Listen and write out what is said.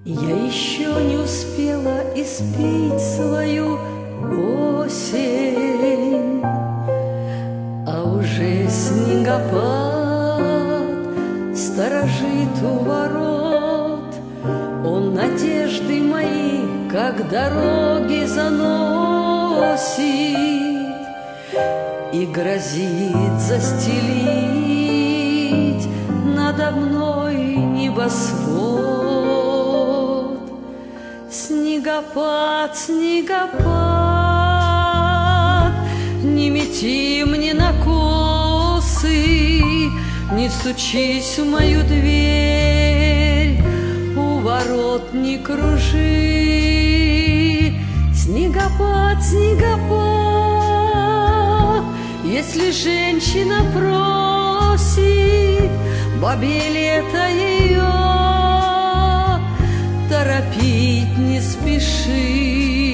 Я еще не успела испить свою осень, а уже снегопад сторожит у ворот. Он надежды мои, как дороги, заносит и грозит застелить надо мной небосвод. Снегопад, снегопад, не мети мне на косы, не стучись в мою дверь, у ворот не кружи. Снегопад, снегопад, если женщина просит, бабе лето ее торопить не спеши.